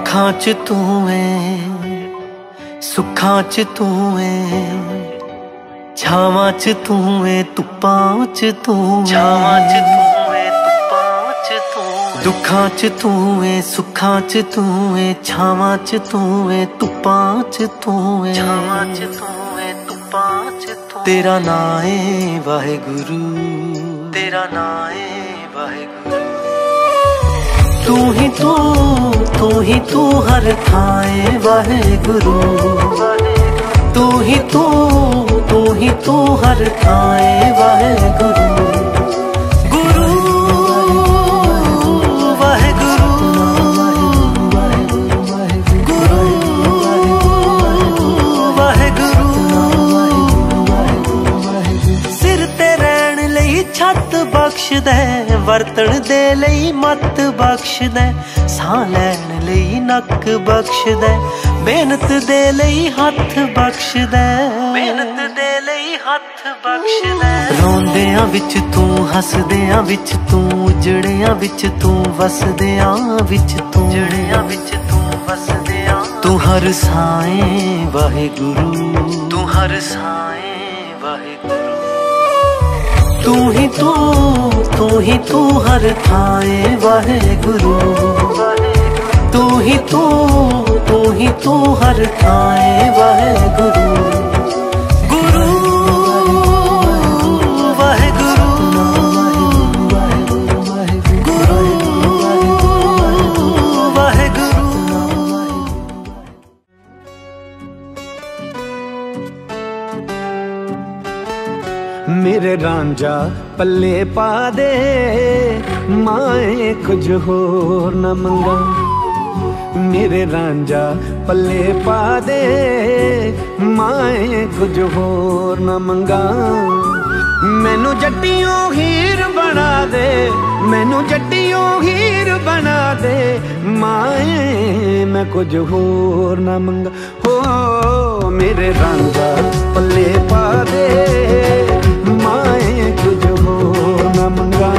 दुखां च तू है, सुखां च तू है, छावां च तू है, धुप्पां च तू है। छावां च तू है, धुप्पां च तू है। दुखां च तू है, सुखां च तू है, छावां च तू है, धुप्पां च तू है। छावां च तू है, धुप्पां च तू। तेरा नाम है वाहेगुरु, तेरा नाम है वाहेगुरु। तू ही तू हर थाए वाहेगुरु। तू ही तू हर थाए वाहेगुरु। गुरु वाहेगुरु, गुरु वाहेगुरु। सिर ते रहन लई छत बख्श दे, वरतन दे लई मत बख्श दे, सां लैन लई नक बख्श दे, मेहनत दे लई हथ बख्श दे, मेहनत दे लई हथ बख्श दे। रोंदियां विच तू, हसदियां विच तू, उजड़ियां विच तू, वसदियां विच तू, उजड़ियां विच तू, वसदियां। तू हर साए वाहेगुरु, तू हर साए वाहेगुरु। तू ही तू हर थाए वाहेगुरु। तू ही तू हर थाए वाहेगुरु। गुरु वाहेगुरु, गुरु वाहेगुरु। मेरे रांझा पल्ले पा दे, माए कुछ होर न मंगा। मेरे रांझा पल्ले पा दे, माए कुछ होर न मंगा। मैनू जट्टियों हीर बना दे, मैनू जट्टियों हीर बना दे, माए मैं कुछ होर न मंगा। हो मेरे रांझा पल्ले पा दे, माए कुछ होर न मंगा।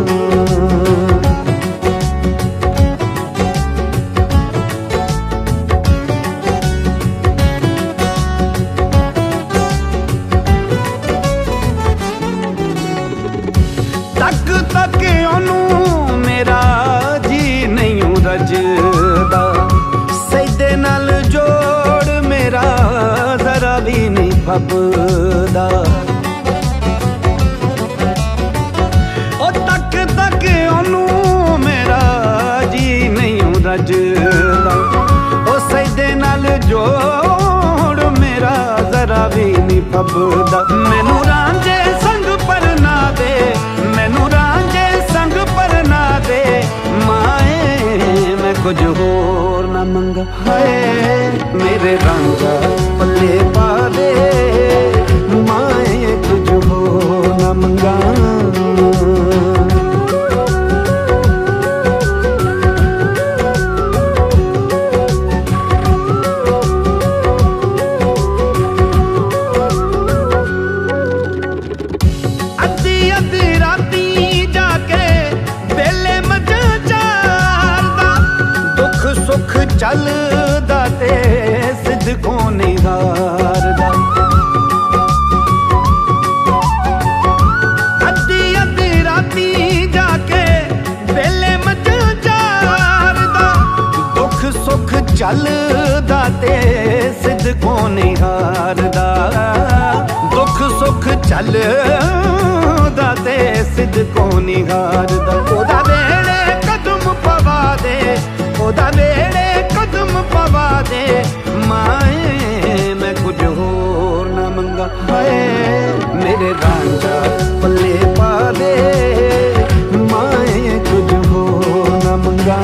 तक तक ओनू मेरा जी नहीं रजदा, सैदे नाल जोड़ मेरा जरा भी नहीं फबदा। रजदा ओ सैदे नाल जोड़ मेरा जरा भी नहीं फबदा। मैनू रांझे संग पर ना दे, मैनू रांझे संग पर ना दे, माए मैं कुछ होर ना मंगा। हाय मेरे रांझा पल्ले पा दे, माए कुछ होर ना मंगा। चलदा ते सिद्दकों नहीं हारदा, अद्धी अद्धी राती जाके वेले मच चारदा। दुख सुख चलदा ते सिद्दकों नहीं हारदा, दुख सुख चलदा ते सिद्दकों नहीं हारदा। ओदा वेले कदम पवा दे, ओदा वेले कदम पवा दे, माए मैं कुछ होर न मंगा। हाय मेरे रांझा पल्ले पा दे, माए कुछ होर न मंगा।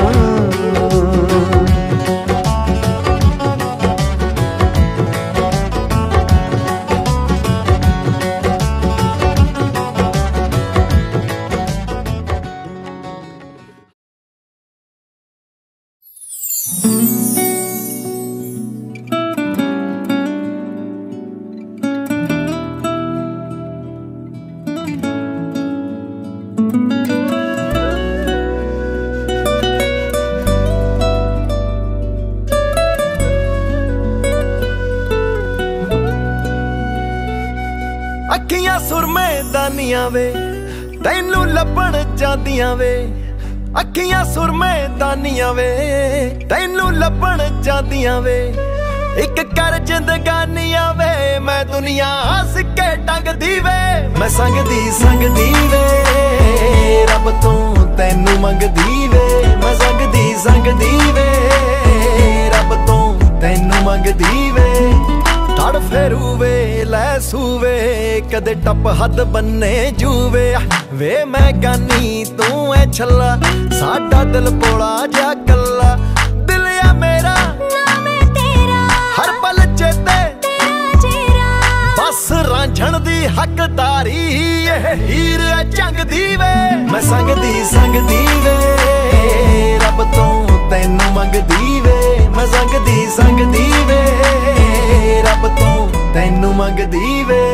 दानियां वे तैनू लभण जांदियां वे अखियां सुरमे दानियां वे तैनू लभण जांदियां वे एक कर जिंदगानियां वे मैं दुनिया हस के टंगदी वे मैं संगदी वे रब तो तैनू मंगदी वे मैं संगदी वे रब तो तैनू मंगदी वे तड़ फेरू वे लै सूवे कदे टप हद बन्ने जूवे वे मैं गानी तू है छला साडा दिल बोला जा कला दिल या मेरा नाम है तेरा हर पल चेते बस रांझण दी हकदारी हीर है चंगदी वे मैं संगदी वे रब तो तैनू मंगदी वे मैं संगदी वे रब तो तैनू मंगदी वे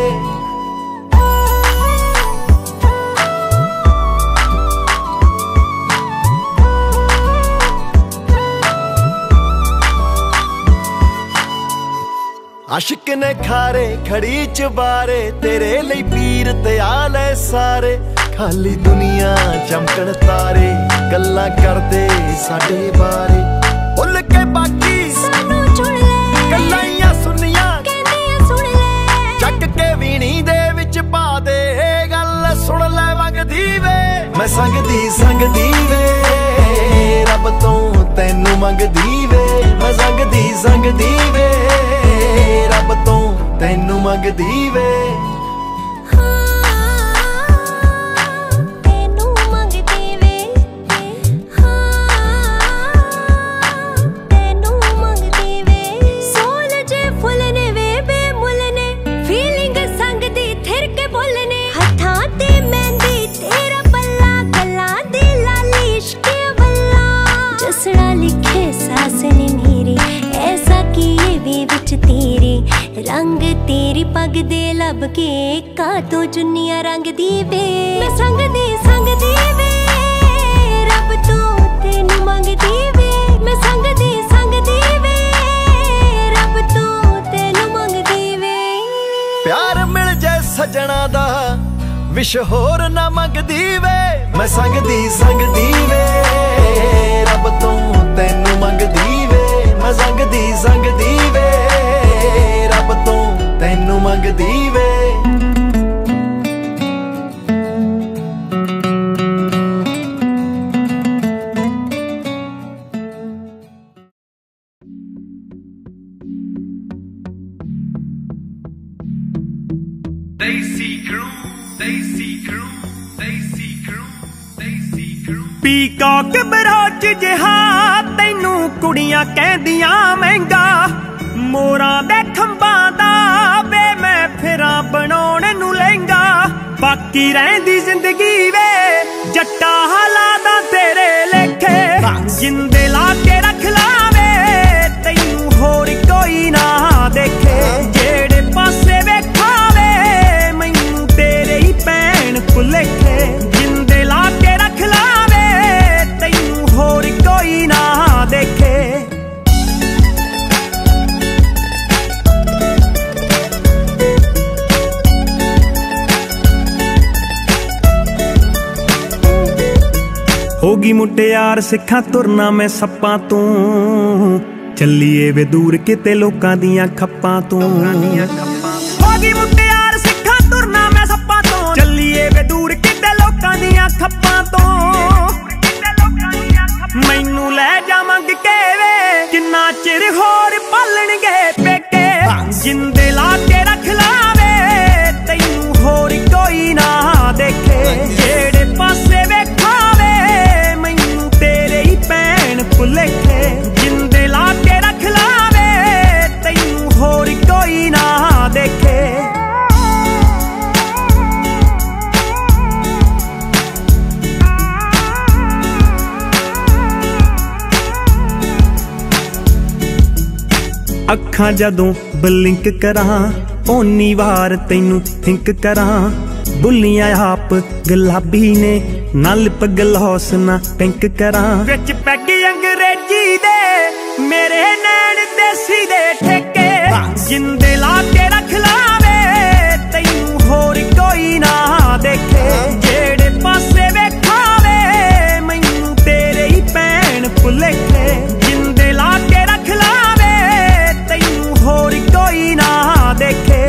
आशिक ने खारे खड़ी चबारे तेरे लिए पीर त्याल है सारे खाली दुनिया चमकण तारे गल्लां करदे साडे बारे भुल के बाकी सानू चुन ले गल्लां सुनिया सुन ले चक के वीणी दे विच पा दे गल सुन ले वंगदी वे मैं संगदी वे रब तो तैनू मंगदी वे मैं संगदी वे रब तो तैनू मंगदी वे रंग तेरी पग दे लब के का तो जुनिया रंग दी वे मैं संगदी वे रब तो तैनू मंगदी वे मैं संगदी वे रब तो तैनू मंगदी वे प्यार मिल जाए सजना दा विश होर ना मंगदी वे मैं संगदी वे रब तो तैनू मंगदी वे मैं संगदी वे रब तो तैनू मंगदी वे पीकॉक बरोच जिहा तैनू कुड़ियां कहदियां महंगा मोरां दे खंबां दा वे मैं फिरां बनाउण नूं लहंगा बाकी रहिंदी जिंदगी वे जट्टा हालां तेरे लेखे जिंदे ला के रख लावे तैनू होर कोई ना देखे जेड़े पासे वेखावे मैनू तेरे ही भैण भुलेखे जिंदे ला के रख लावे तैनू होर कोई ना देखे होगी मुटियार सिखा तुरना मैं सप्पां तूं चलिए वे दूर किते लोकां दियां खप्पां तूं होगी मुटियार सिखा तुरना मैं सप्पां तूं चलिए वे दूर किते लोकां दियां खप्पां तूं मैनू लै जा मंग के वे किन्ना चिर होर पालणगे पेके जिंदे ला के रख लावे तैनू होर कोई ना देखे जेड़े पासे वेखावे मैनू तेरे ही भैण भुलेखे जिंदे ला के रख लावे तैनू होर कोई ना देखे अखां जदों बलिंक करां ओनी वार तैनू थिंक करां बुलियां आप गुलाबी ने ना लिप गलौस ना पिंक करां विच पैग अंग्रेजी दे मेरे नैन देसी दे ठेके जिंदे ला के रख लावे तैनू होर कोई ना देखे लेखे जेड़े पासे वेखावे मैनू तेरे ही पैण भुलेखे जिंदे ला के रख लावे तैनू होर कोई ना देखे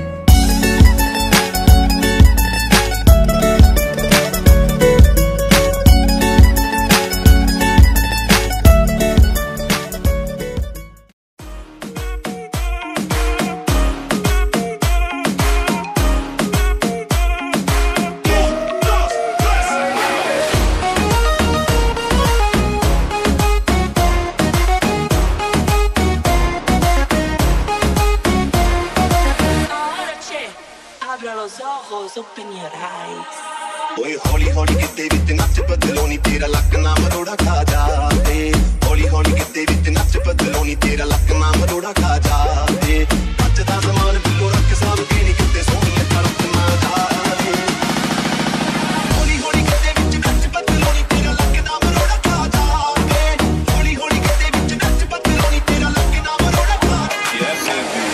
Open your eyes. Oye, holi holi kitte vit nach badloni tera lak na maroda kha jaate. Holi holi kitte vit nach badloni tera lak na maroda kha jaate. Ach da zaman billo rakh sab ke ni kitte soni taraf na jaate. Holi holi kitte vit nach badloni tera lak na maroda kha jaate. Holi holi kitte vit nach badloni tera lak na maroda kha jaate. Yes baby.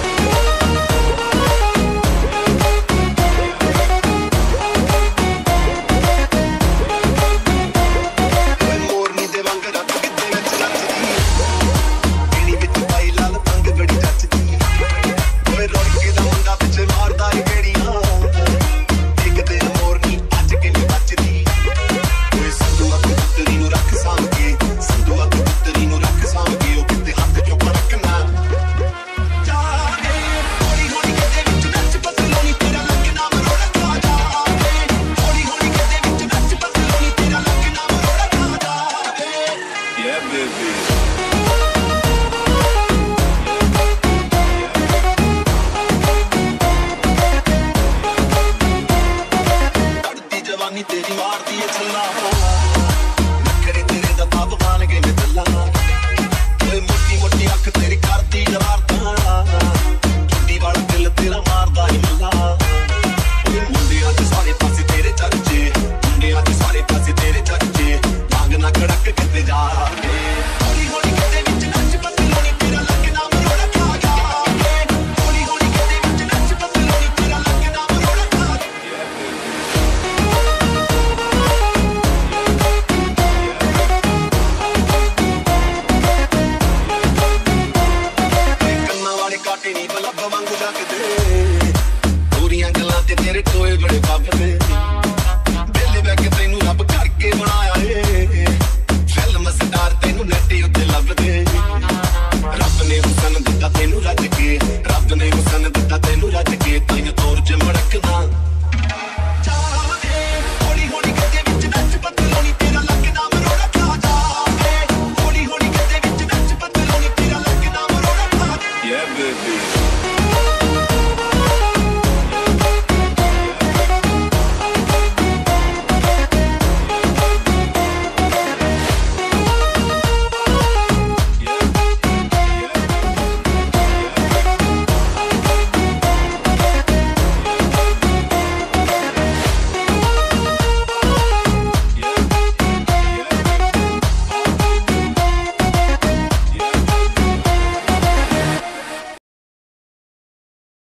तेरी मारती है छल्ला नखरे तेरे दा ताप मान गए मैं तल्ला मोटी मोटी अख तेरी